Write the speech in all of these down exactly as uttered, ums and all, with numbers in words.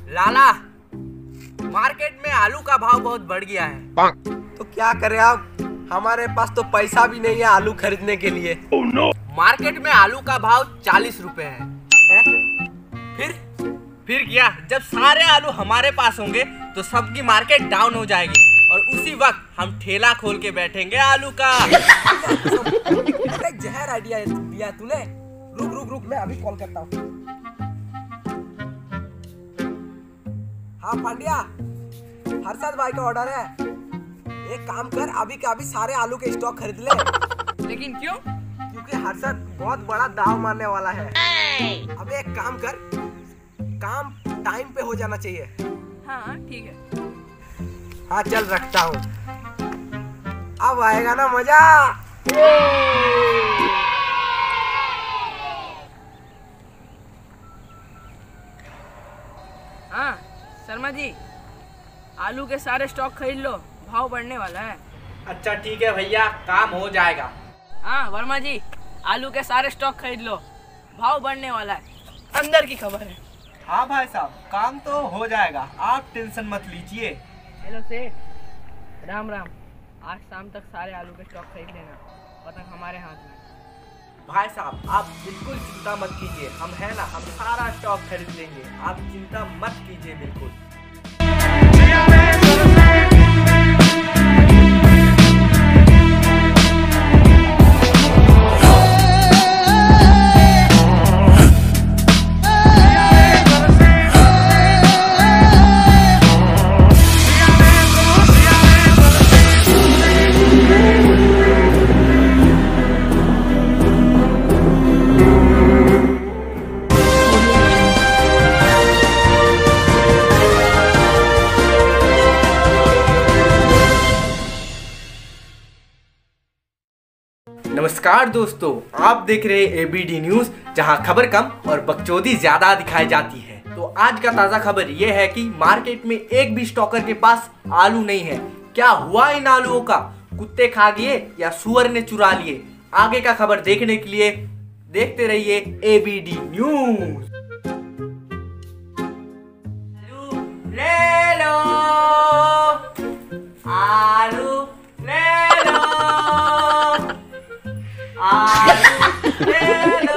लाला, market में आलू का भाव बहुत बढ़ गया है। तो क्या करें आप, हमारे पास तो पैसा भी नहीं है आलू खरीदने के लिए। oh, no. मार्केट में आलू का भाव चालीस रुपए है, है? फिर फिर क्या, जब सारे आलू हमारे पास होंगे तो सबकी मार्केट डाउन हो जाएगी और उसी वक्त हम ठेला खोल के बैठेंगे आलू का। अरे जहर आइडिया दिया तूने। रुक रुक रुक मैं अभी कॉल करता हूँ। हाँ पांड्या, हर्षद भाई का ऑर्डर है। एक काम कर, अभी के अभी सारे आलू के स्टॉक खरीद ले। लेकिन क्यों? क्योंकि हर्षद बहुत बड़ा दाव मारने वाला है। अब एक काम कर, काम टाइम पे हो जाना चाहिए। हाँ ठीक है। हाँ चल रखता हूँ, अब आएगा ना मजा। हाँ शर्मा जी, आलू के सारे स्टॉक खरीद लो, भाव बढ़ने वाला है। अच्छा ठीक है भैया, काम हो जाएगा। हाँ वर्मा जी, आलू के सारे स्टॉक खरीद लो, भाव बढ़ने वाला है, अंदर की खबर है। हाँ भाई साहब, काम तो हो जाएगा, आप टेंशन मत लीजिए। हेलो सेठ, राम राम। आज शाम तक सारे आलू के स्टॉक खरीद लेना, पतंग हमारे हाथ में। भाई साहब आप बिल्कुल चिंता मत कीजिए, हम है ना, हम सारा स्टॉक खरीद लेंगे, आप चिंता मत कीजिए बिल्कुल। नमस्कार दोस्तों, आप देख रहे हैं एबीडी न्यूज, जहां खबर कम और बकचोदी ज्यादा दिखाई जाती है। तो आज का ताजा खबर यह है कि मार्केट में एक भी स्टॉकर के पास आलू नहीं है। क्या हुआ इन आलूओं का? कुत्ते खा गए या सुअर ने चुरा लिए? आगे का खबर देखने के लिए देखते रहिए एबीडी न्यूज। ले लो आलू, ले लो आलू, ले लो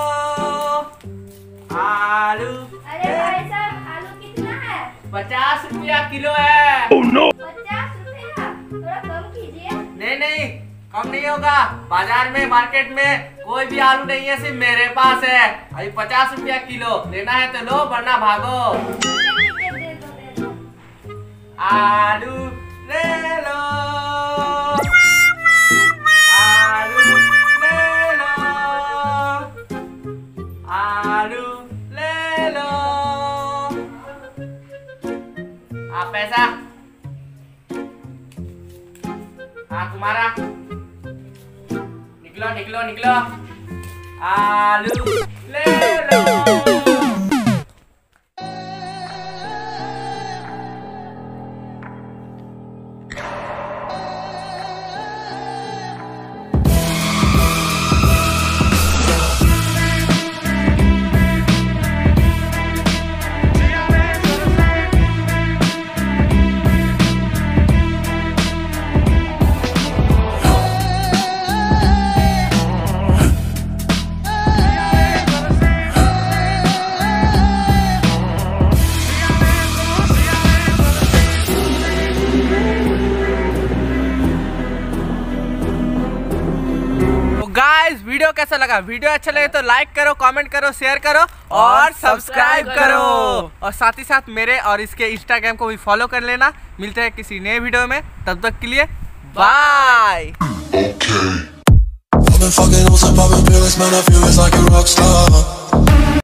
आलू। अरे भाई साहब, आलू कितना है? पचास रुपया किलो है। oh, no. पचास रुपया, थोड़ा कम कीजिए। नहीं नहीं, कम नहीं होगा। बाजार में, मार्केट में कोई भी आलू नहीं है, सिर्फ मेरे पास है। अभी पचास रुपया किलो लेना है तो लो, वरना भागो। दे दो, दे दो। आलू ले लो, आलू ले लो, आलू ले लो। आप पैसा, हाँ तुम्हारा, निकलो निकलो निकलो, आलू ले लो। गाइस वीडियो कैसा लगा? वीडियो अच्छा लगे तो लाइक करो, कमेंट करो, शेयर करो और सब्सक्राइब करो। और साथ ही साथ मेरे और इसके इंस्टाग्राम को भी फॉलो कर लेना। मिलते हैं किसी नए वीडियो में, तब तक के लिए बाय। Okay.